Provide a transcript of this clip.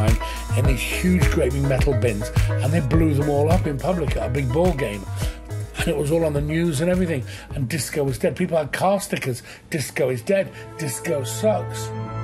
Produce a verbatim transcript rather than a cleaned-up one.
time in these huge great big metal bins, and they blew them all up in public at a big ball game. And it was all on the news and everything, and disco was dead. People had car stickers, disco is dead, disco sucks.